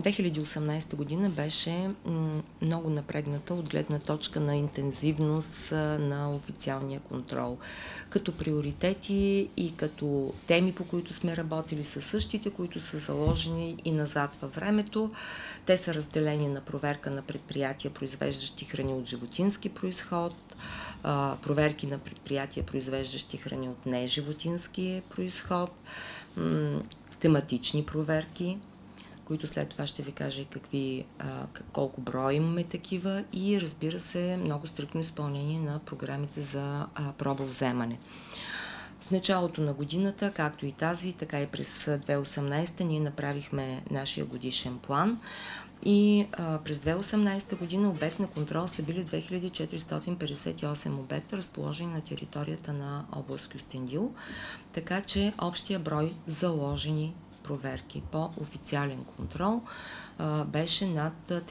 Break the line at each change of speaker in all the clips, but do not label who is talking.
2018 година беше много напрегната от гледна точка на интензивност на официалния контрол. Като приоритети и като теми, по които сме работили, са същите, които са заложени и назад във времето. Те са разделени на проверка на предприятия, произвеждащи храни от животински произход, проверки на предприятия, произвеждащи храни от неживотински произход, тематични проверки, които след това ще ви кажа и колко броя имаме такива, и разбира се много стриктно изпълнение на програмите за пробовземане. В началото на годината, както и тази, така и през 2018 ние направихме нашия годишен план и през 2018 година обект на контрол са били 2458 обекта, разположени на територията на област Кюстендил, така че общия брой заложени проверки по официален контрол беше над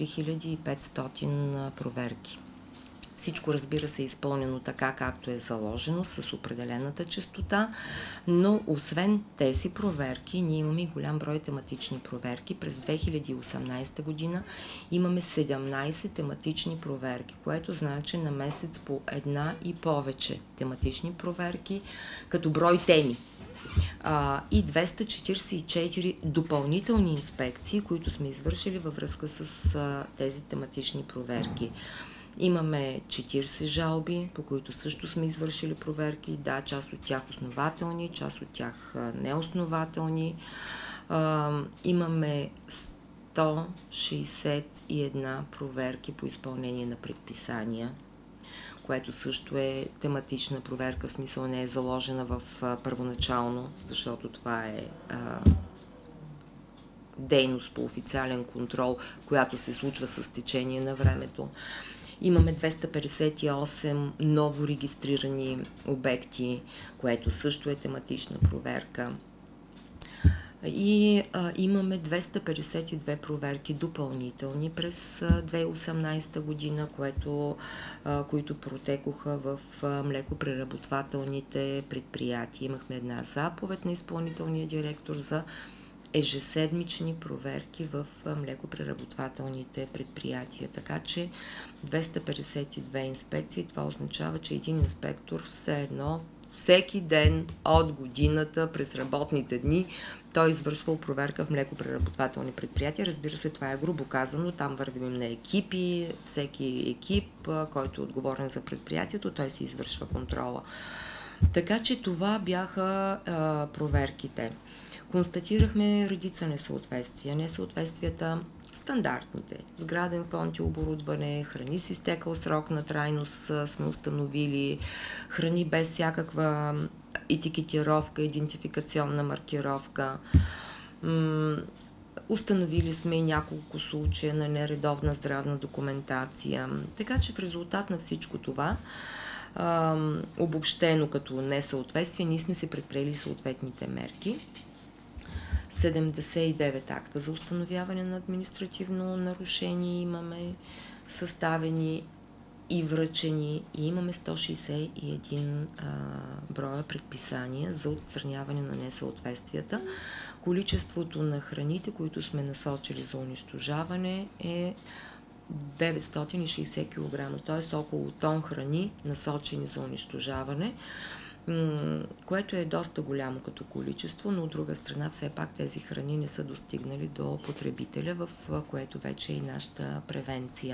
3500 проверки. Всичко, разбира се, е изпълнено така, както е заложено, с определената честота, но освен тези проверки, ние имаме и голям брой тематични проверки. През 2018 година имаме 17 тематични проверки, което значи на месец по една и повече тематични проверки, като брой теми. И 244 допълнителни инспекции, които сме извършили във връзка с тези тематични проверки. Имаме 40 жалби, по които също сме извършили проверки. Да, част от тях основателни, част от тях неоснователни. Имаме 161 проверки по изпълнение на предписания, което също е тематична проверка, в смисъл не е заложена в първоначално, защото това е дейност по официален контрол, която се случва с течение на времето. Имаме 258 ново регистрирани обекти, което също е тематична проверка. И имаме 252 проверки допълнителни през 2018 година, които протекоха в млекопреработвателните предприятия. Имахме една заповед на изпълнителния директор за ежеседмични проверки в млекопреработвателните предприятия. Така че 252 инспекции, това означава, че един инспектор все едно всеки ден от годината през работните дни той извършва проверка в млекопреработвателни предприятия. Разбира се, това е грубо казано, там вървим на екипи, всеки екип, който е отговорен за предприятието, той си извършва контрола. Така че това бяха проверките. Констатирахме редица несъответствия. Несъответствията стандартните. Сграден фонд и оборудване, храни с изтекал срок на трайност сме установили, храни без всякаква етикетировка, идентификационна маркировка. Установили сме и няколко случая на нередовна здравна документация. Така че в резултат на всичко това, обобщено като несъответствие, ние сме се предприели съответните мерки. 79 акта за установяване на административно нарушение имаме съставени и връчени, и имаме 161 броя предписания за отстраняване на несъответствията. Количеството на храните, които сме насочили за унищожаване, е 960 кг, т.е. около тон храни насочени за унищожаване, което е доста голямо като количество, но от друга страна все пак тези храни не са достигнали до потребителя, в което вече е и нашата превенция.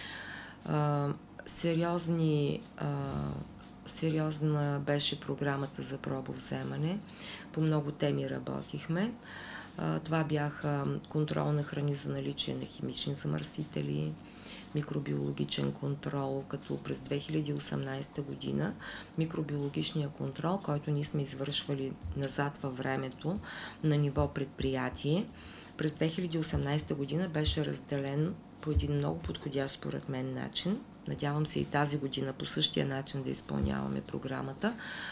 Сериозна беше програмата за пробовземане. По много теми работихме. Това бяха контрол на храни за наличие на химични замърсители, микробиологичен контрол, като през 2018 година микробиологичния контрол, който ние сме извършвали назад във времето на ниво предприятие, през 2018 година беше разделен по един много подходящ според мен начин. Надявам се и тази година по същия начин да изпълняваме програмата.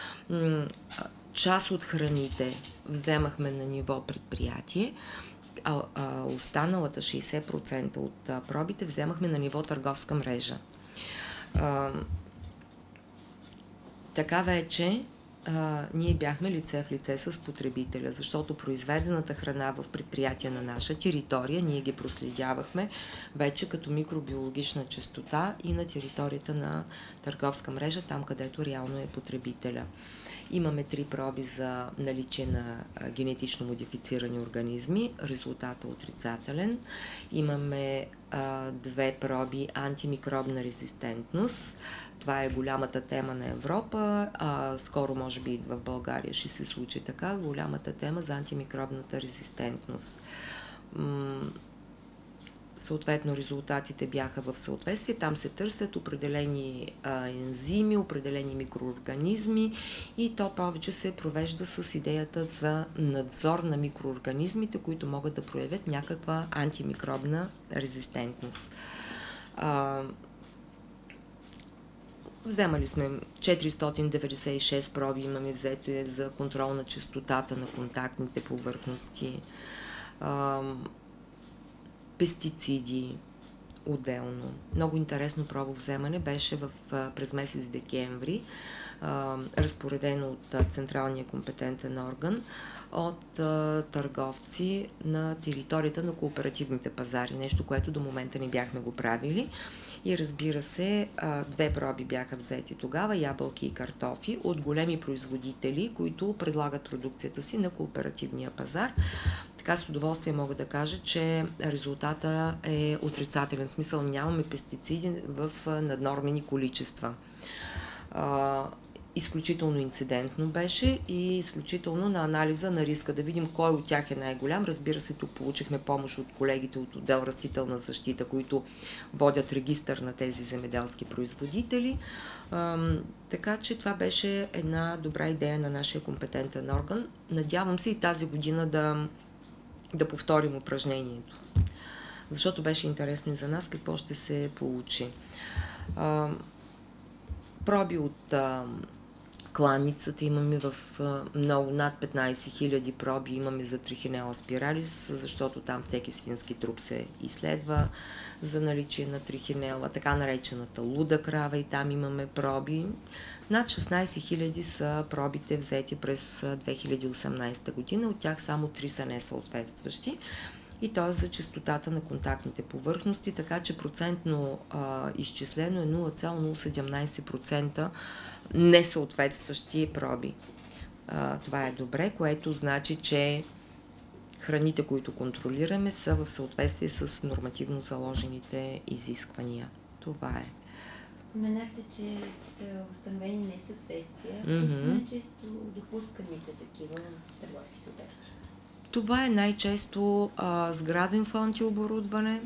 Част от храните вземахме на ниво предприятие, а останалата 60% от пробите вземахме на ниво търговска мрежа. Така вече ние бяхме лице в лице с потребителя, защото произведената храна в предприятия на наша територия, ние ги проследявахме вече като микробиологична чистота и на територията на търговска мрежа, там където реално е потребителя. Имаме 3 проби за наличие на генетично модифицирани организми, резултатът е отрицателен. Имаме 2 проби антимикробна резистентност. Това е голямата тема на Европа, скоро може би и в България ще се случи така, голямата тема за антимикробната резистентност. Съответно, резултатите бяха в съответствие. Там се търсят определени ензими, определени микроорганизми и то повече се провежда с идеята за надзор на микроорганизмите, които могат да проявят някаква антимикробна резистентност. Вземали сме 496 проби, имаме взето за контрол на чистотата на контактните повърхности, пестициди отделно. Много интересно пробовземане беше през месец декември, разпоредено от Централния компетентен орган, от търговци на територията на кооперативните пазари, нещо, което до момента не бяхме го правили. И разбира се, 2 проби бяха взети тогава, ябълки и картофи, от големи производители, които предлагат продукцията си на кооперативния пазар. Така с удоволствие мога да кажа, че резултата е отрицателен. В смисъл, нямаме пестициди в наднормени количества. Изключително инцидентно беше и изключително на анализа на риска, да видим кой от тях е най-голям. Разбира се, тук получихме помощ от колегите от отдел Растителна защита, които водят регистър на тези земеделски производители. Така че това беше една добра идея на нашия компетентен орган. Надявам се и тази година да повторим упражнението, защото беше интересно и за нас какво ще се получи. Проби от кланицата имаме в много, над 15 000 проби имаме за трихинела спиралис, защото там всеки свински труп се изследва за наличие на трихинела, така наречената луда крава, и там имаме проби. Над 16 000 са пробите взети през 2018 година, от тях само 3 са несъответстващи. И т.е. за чистотата на контактните повърхности, така че процентно изчислено е 0,017% несъответстващи проби. Това е добре, което значи, че храните, които контролираме, са в съответствие с нормативно заложените изисквания. Това е.
Споменахте, че са установени несъответствия. Кои са най-често допусканите такива в търговските обекти?
Това е най-често сграден фонд и оборудване,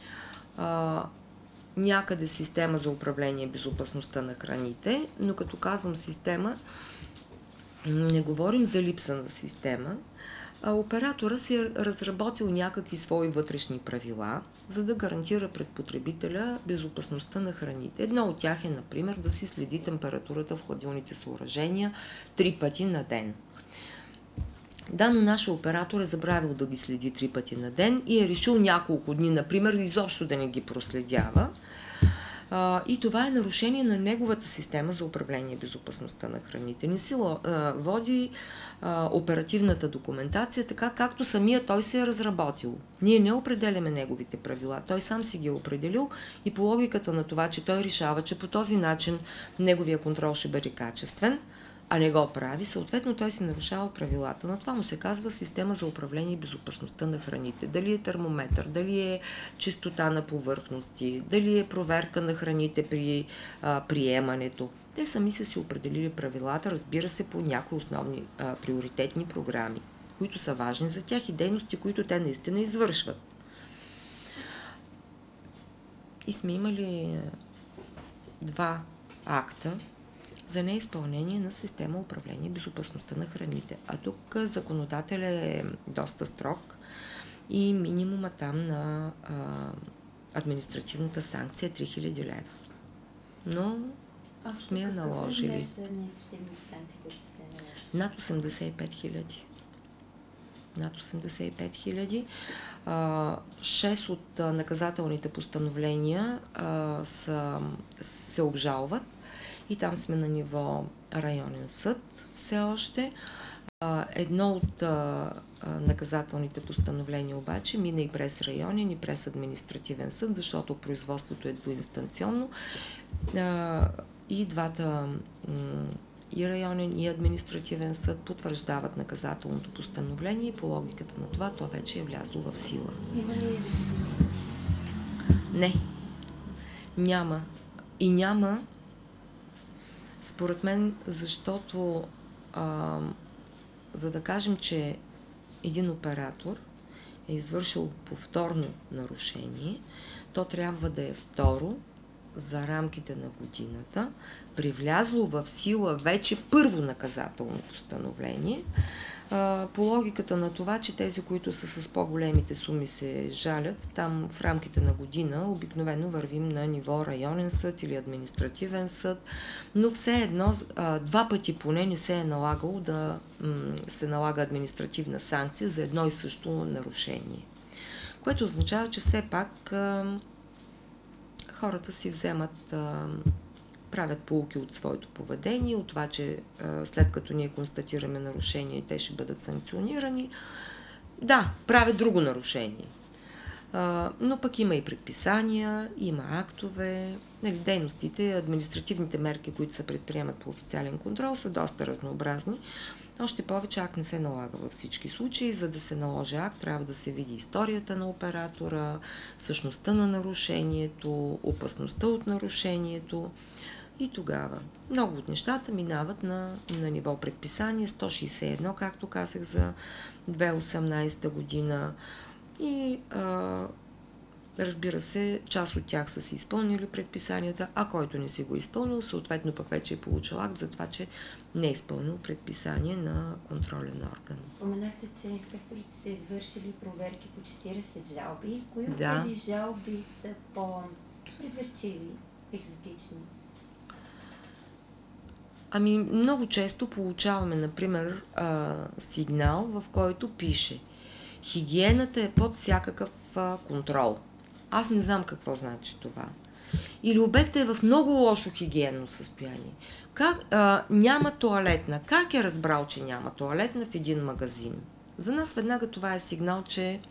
някъде система за управление безопасността на храните, но като казвам система, не говорим за липса на система. Оператора си е разработил някакви свои вътрешни правила, за да гарантира пред потребителя безопасността на храните. Едно от тях е, например, да си следи температурата в хладилните съоръжения 3 пъти на ден. Да, но нашия оператор е забравил да ги следи 3 пъти на ден и е решил няколко дни, например, изобщо да не ги проследява. И това е нарушение на неговата система за управление безопасността на храните. Не си води оперативната документация така, както самия той се е разработил. Ние не определяме неговите правила. Той сам си ги е определил и по логиката на това, че той решава, че по този начин неговия контрол ще бъде качествен, а не го прави, съответно той си нарушава правилата. На това му се казва система за управление и безопасността на храните. Дали е термометър, дали е чистота на повърхности, дали е проверка на храните при приемането. Те сами са си определили правилата, разбира се, по някои основни приоритетни програми, които са важни за тях и дейности, които те наистина извършват. И сме имали 2 акта за неизпълнение на система управление и безопасността на храните. А тук законодателят е доста строг и минимума там на административната санкция е 3000 лева. Но сме я наложили.
Какъв са административните санкции, които сте наложили?
Над 85 000. Над 85 000. 6 от наказателните постановления се обжалват и там сме на ниво районен съд все още. Едно от наказателните постановления обаче мина и през районен и през административен съд, защото производството е двуинстанционно и двата и районен и административен съд потвърждават наказателното постановление и по логиката на това то вече е влязло в сила.
Има ли рецидивисти?
Не. Няма. И няма, според мен, защото за да кажем, че един оператор е извършил повторно нарушение, то трябва да е второ за рамките на годината, при влязло в сила вече първо наказателно постановление. По логиката на това, че тези, които са с по-големите суми се жалят, там в рамките на година обикновено вървим на ниво районен съд или административен съд, но все едно два пъти поне не се е налагало да се налага административна санкция за едно и също нарушение. Което означава, че все пак хората си вземат, правят поуки от своето поведение, от това, че след като ние констатираме нарушение, те ще бъдат санкционирани. Да, правят друго нарушение. Но пък има и предписания, има актове, дейностите, административните мерки, които се предприемат по официален контрол, са доста разнообразни. Още повече акт не се налага във всички случаи. За да се наложи акт, трябва да се види историята на оператора, същността на нарушението, опасността от нарушението. И тогава много от нещата минават на ниво предписание 161, както казах, за 2018 година. И разбира се, част от тях са си изпълнили предписанията, а който не си го изпълнил, съответно пък вече е получил акт за това, че не е изпълнил предписание на контролен орган.
Споменахте, че инспекторите са извършили проверки по 40 жалби. Кои от
Да.
тези жалби са по-предвърчиви, екзотични?
Ами, много често получаваме, например, сигнал, в който пише: хигиената е под всякакъв контрол. Аз не знам какво значи това. Или обектът е в много лошо хигиенно състояние. Няма тоалетна. Как е разбрал, че няма тоалетна в един магазин? За нас веднага това е сигнал, че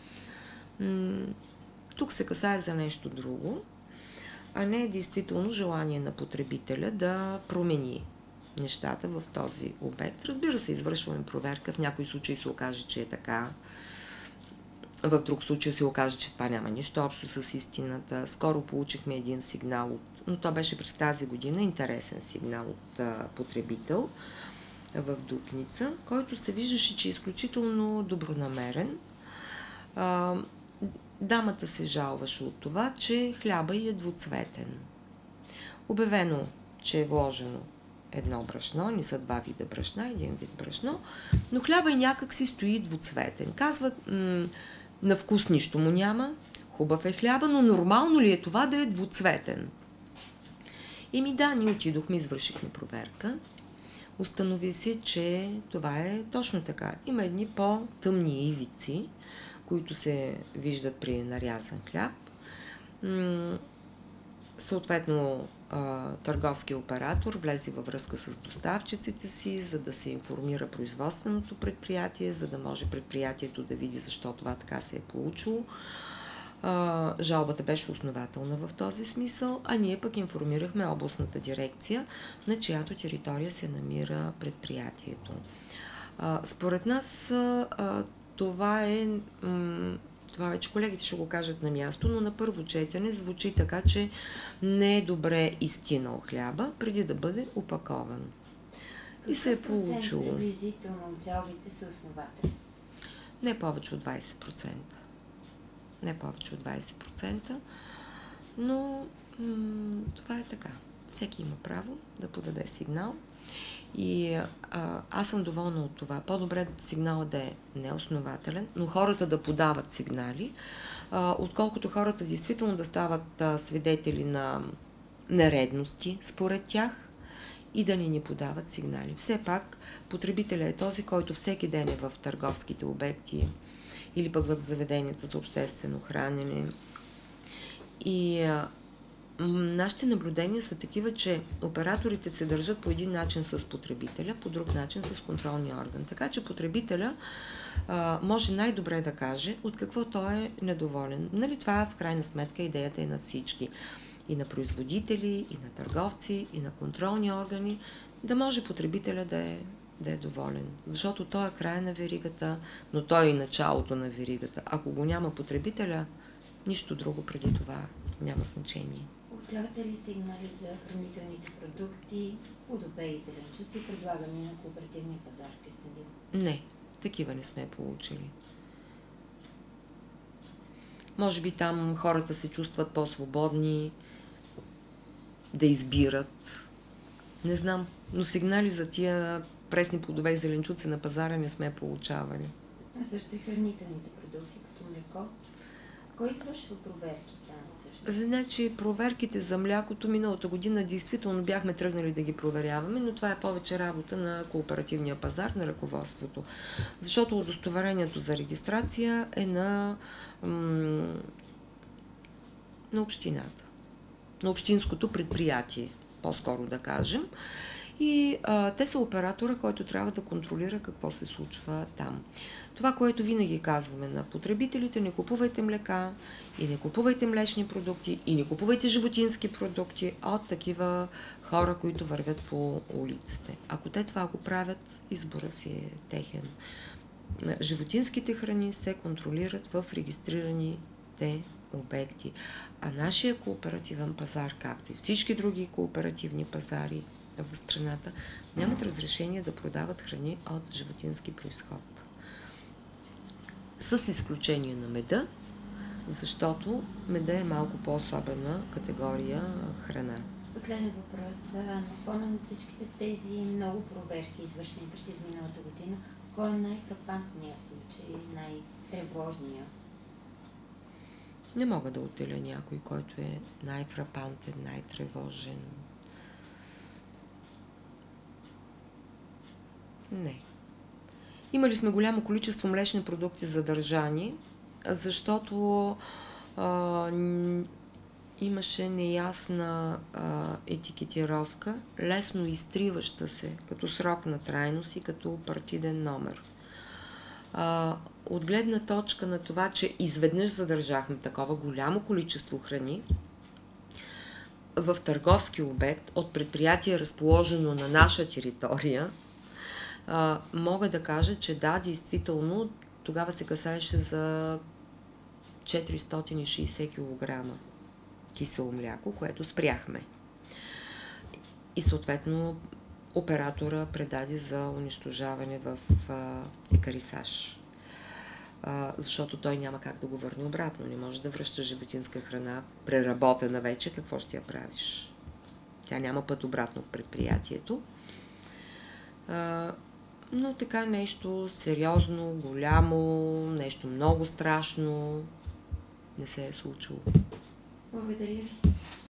тук се касае за нещо друго, а не е действително желание на потребителя да промени нещата в този обект. Разбира се, извършваме проверка. В някои случаи се окаже, че е така. В друг случай се окаже, че това няма нищо общо с истината. Скоро получихме един сигнал, но то беше през тази година, интересен сигнал от потребител в Дупница, който се виждаше, че е изключително добронамерен. Дамата се жалваше от това, че хляба ѝ е двуцветен. Обявено, че е вложено едно брашно, не са два вида брашна, един вид брашно, но хляба и някак си стои двуцветен. Казват, на вкус нищо му няма, хубав е хляба, но нормално ли е това да е двуцветен? Да, ние отидохме, извършихме проверка. Установи се, че това е точно така. Има едни по-тъмни ивици, които се виждат при нарязан хляб. Съответно, търговски оператор влезе във връзка с доставчиците си, за да се информира производственото предприятие, за да може предприятието да види защо това така се е получило. Жалбата беше основателна в този смисъл, а ние пък информирахме областната дирекция, на чиято територия се намира предприятието. Според нас това вече колегите ще го кажат на място, но на първо четене звучи така, че не е добре изтинал хляба, преди да бъде опакован. И се е получило.
Какъв приблизително от жалбите са основателни?
Не повече от 20%. Не повече от 20%, но това е така. Всеки има право да подаде сигнал. И аз съм доволна от това. По-добре сигнала да е неоснователен, но хората да подават сигнали, отколкото хората действително да стават свидетели на нередности според тях и да не ни подават сигнали. Все пак потребителят е този, който всеки ден е в търговските обекти или пък в заведенията за обществено хранене. И Нашите наблюдения са такива, че операторите се държат по един начин с потребителя, по друг начин с контролния орган. Така че потребителя може най-добре да каже от какво той е недоволен. Нали, това в крайна сметка идеята е на всички. И на производители, и на търговци, и на контролни органи, да може потребителя да е доволен. Защото той е края на веригата, но той е и началото на веригата. Ако го няма потребителя, нищо друго преди това няма значение.
Получавате ли сигнали за хранителните продукти, плодове и зеленчуци, предлагани на кооперативния пазар в Кюстендил?
Не, такива не сме получили. Може би там хората се чувстват по-свободни да избират. Не знам, но сигнали за тия пресни плодове и зеленчуци на пазара не сме получавали.
А също и хранителните продукти, като млеко. Кой извършва проверки там също?
Значи, проверките за млякото миналата година действително бяхме тръгнали да ги проверяваме, но това е повече работа на кооперативния пазар, на ръководството. Защото удостоверението за регистрация е на общината, на общинското предприятие, по-скоро да кажем. И те са оператора, който трябва да контролира какво се случва там. Това, което винаги казваме на потребителите: не купувайте млека и не купувайте млечни продукти и не купувайте животински продукти от такива хора, които вървят по улиците. Ако те това го правят, избора си е техен. Животинските храни се контролират в регистрираните обекти. А нашия кооперативен пазар, както и всички други кооперативни пазари в страната, нямат разрешение да продават храни от животински произход. С изключение на меда, защото меда е малко по-особена категория храна.
Последен въпрос. На фона на всичките тези много проверки, извършени през изминалата година, кой е най-фрапантният случай, най-тревожният?
Не мога да отделя някой, който е най-фрапантен, най-тревожен. Не. Имали сме голямо количество млечни продукти задържани, защото имаше неясна етикетировка, лесно изтриваща се като срок на трайност и като партиден номер. От гледна точка на това, че изведнъж задържахме такова голямо количество храни в търговски обект от предприятие, разположено на наша територия, мога да кажа, че да, действително, тогава се касаеше за 460 кг кисело мляко, което спряхме. И съответно оператора предаде за унищожаване в екарисаж. Защото той няма как да го върне обратно. Не може да връща животинска храна, преработена вече, какво ще я правиш? Тя няма път обратно в предприятието. Но така нещо сериозно, голямо, нещо много страшно не се е случило.
Благодаря ви.